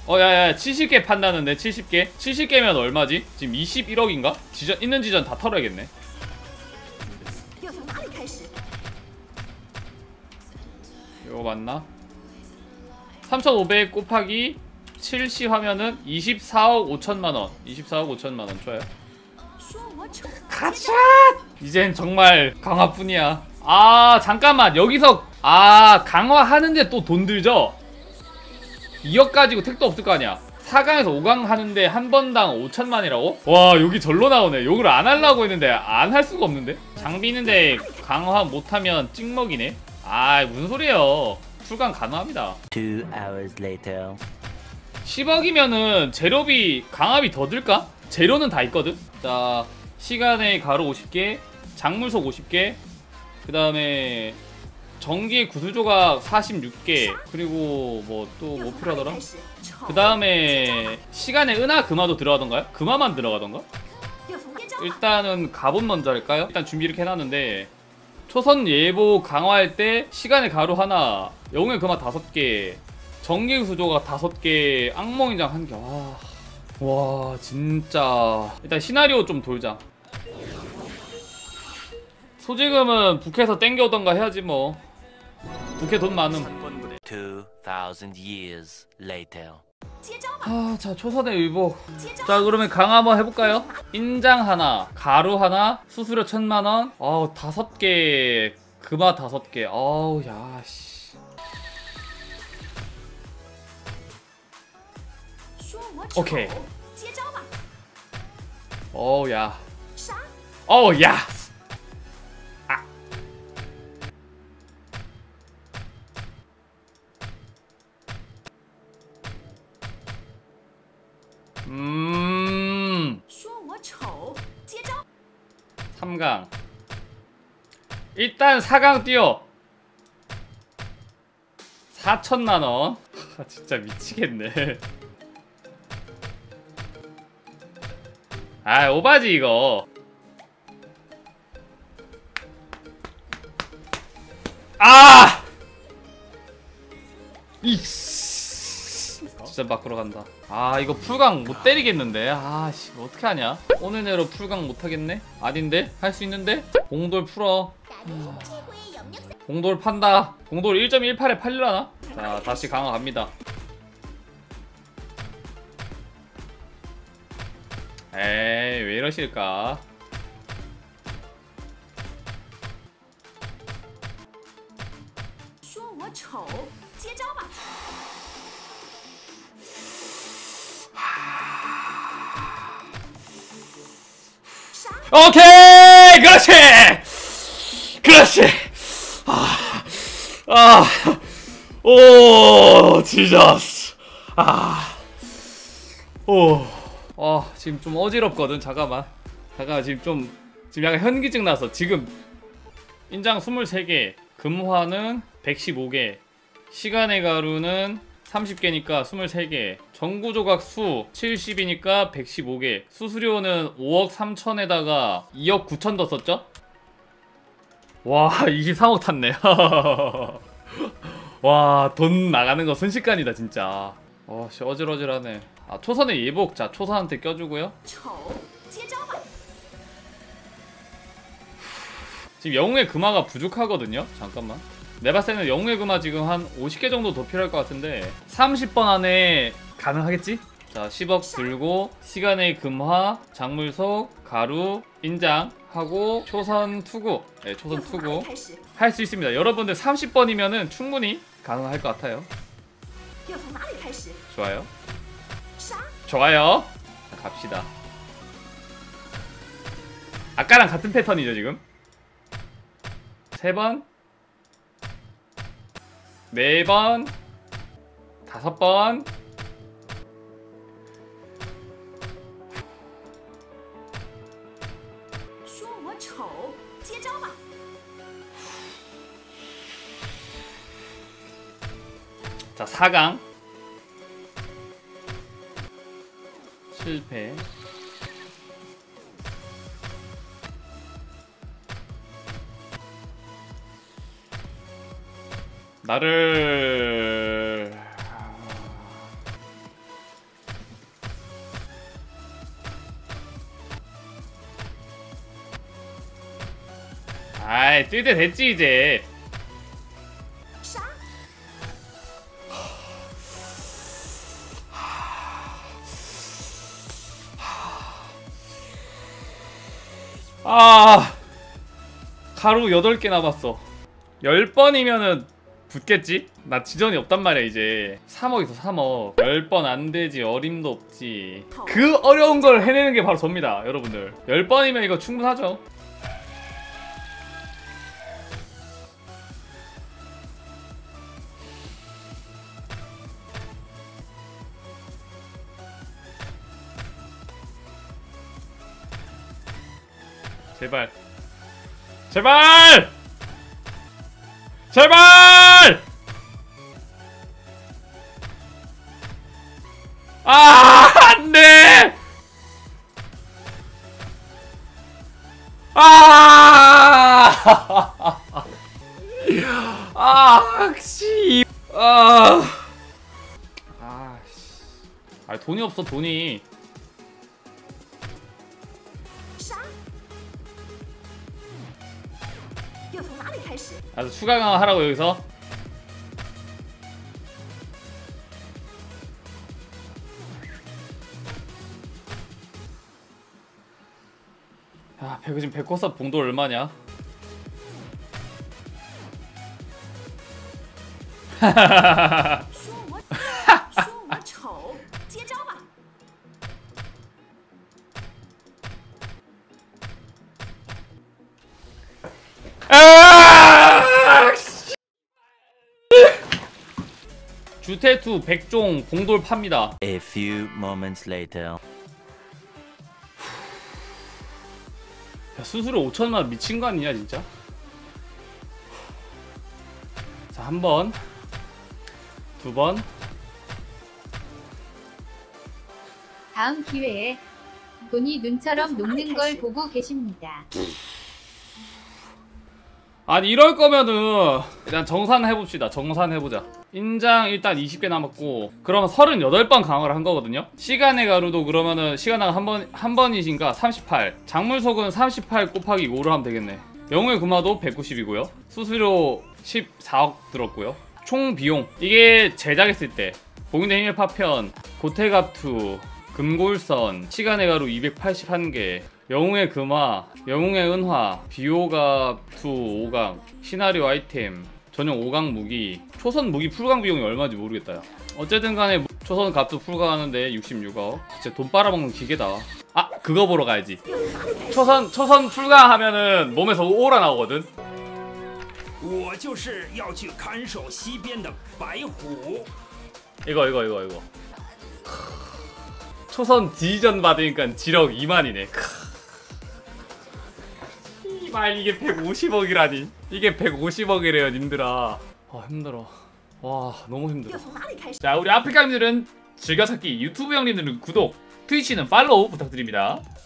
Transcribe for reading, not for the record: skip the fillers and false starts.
야야 70개 판다는데 70개? 70개면 얼마지? 지금 21억인가? 지전 있는 지전 다 털어야겠네. 이거 맞나? 3,500 곱하기 7시 하면은 24억 5천만원. 24억 5천만원 좋아요. 가자! 이젠 정말 강화뿐이야. 아 잠깐만 여기서 강화하는데 또 돈 들죠? 2억 가지고 택도 없을 거 아니야. 4강에서 5강 하는데 한 번당 5천만이라고? 와 여기 절로 나오네. 욕을 안 하려고 했는데 안 할 수가 없는데? 장비 있는데 강화 못하면 찍먹이네. 무슨 소리예요. 풀강 가능합니다. 2 hours later. 10억이면은 재료비 강압이 더 들까? 재료는 다 있거든? 자 시간의 가루 50개, 작물속 50개, 그 다음에 전기 구슬조각 46개, 그리고 뭐 또 뭐 필요하더라? 그 다음에 시간의 은하 금화도 들어가던가요? 금화만 들어가던가? 일단은 갑옷 먼저 할까요? 일단 준비 이렇게 해놨는데 초선 예보 강화할 때 시간의 가루 하나, 영웅의 금화 5개, 전기 구슬조각 5개, 악몽인장 1개. 와 진짜 일단 시나리오 좀 돌자. 소지금은 북해에서 땡겨오던가 해야지 뭐. 북해 돈 많음. 2000 years later. 자 초선의 의복. 자 그러면 강화 한번 해볼까요? 인장 하나, 가루 하나, 수수료 1000만원. 5개, 금화 5개. 야씨. 오케이. 야. 야. 음. 3강. 일단 4강 뛰어. 4천만원. 진짜 미치겠네. 오바지 이거. 진짜 밖으로 간다. 이거 풀강 못 때리겠는데. 씨 어떻게 하냐. 오늘 내로 풀강 못 하겠네. 아닌데 할 수 있는데. 공돌 풀어. 공돌 판다. 공돌 1.18에 팔려나? 자 다시 강화 갑니다. 왜 이러실까? 오케이! 그렇지! 오, 지저스. 지금 좀 어지럽거든. 잠깐만 지금 약간 현기증 나서. 지금 인장 23개, 금화는 115개, 시간의 가루는 30개니까 23개, 전구조각 수 70이니까 115개, 수수료는 5억 3천에다가 2억 9천 더 썼죠? 와 23억 탔네. 와 돈 나가는 거 순식간이다 진짜. 씨 어질어질하네. 초선의 예복. 자 초선한테 껴주고요. 지금 영웅의 금화가 부족하거든요. 잠깐만. 내 봤을 때는 영웅의 금화 지금 한 50개 정도 더 필요할 것 같은데 30번 안에 가능하겠지? 자 10억 들고 시간의 금화, 작물속, 가루, 인장 하고 초선 투구. 네 초선 투구 할 수 있습니다. 여러분들 30번이면은 충분히 가능할 것 같아요. 좋아요. 좋아요. 자, 갑시다. 아까랑 같은 패턴이죠 지금. 3번, 4번, 5번. 자 4강 실패. 나를 아이 뜰 때 됐지 이제. 아 가루 8개 남았어. 10번이면은 붙겠지? 나 지전이 없단 말이야 이제. 3억 있어 3억. 10번 안되지. 어림도 없지. 그 어려운 걸 해내는 게 바로 접니다 여러분들. 10번이면 이거 충분하죠. 제발 제발 제발. 아 안돼. 아 씨. 아 돈이 없어 돈이. 아 추가 강화 하라고 여기서. 야 지금 백호사 봉도 얼마냐? 주태투 백종 봉돌 팝니다. A few moments later. 야, 수수료 5천만 미친 거 아니냐 진짜? 자, 한 번, 두 번. 다음 기회에 돈이 눈처럼 녹는 걸 보고 계십니다. 아니 이럴 거면은 일단 정산 해봅시다. 정산 해보자. 인장 일단 20개 남았고, 그러면 38번 강화를 한 거거든요. 시간의 가루도 그러면은 시간당 한 번이신가 38. 작물속은 38 곱하기 5를 하면 되겠네. 영웅의 금화도 190이고요. 수수료 14억 들었고요. 총 비용 이게 제작했을 때 봉인된 힘의 파편, 고태갑투, 금골선, 시간의 가루 281개, 영웅의 금화, 영웅의 은화, 비호갑투 5강, 시나리오 아이템, 전용 5강 무기, 초선 무기 풀강 비용이 얼마인지 모르겠다. 야. 어쨌든 간에 초선 값도 풀강하는데 66억. 진짜 돈 빨아먹는 기계다. 아 그거 보러 가야지. 초선 풀강 하면은 몸에서 오라 나오거든. 我就是要去看守西边的白虎。 이거 초선 디전 받으니까 지력 2만이네. 이말 이게 150억이라니. 이게 150억이래요 님들아. 힘들어. 와 너무 힘들어. 자 우리 아프리카님들은 즐겨찾기, 유튜브 형님들은 구독, 트위치는 팔로우 부탁드립니다.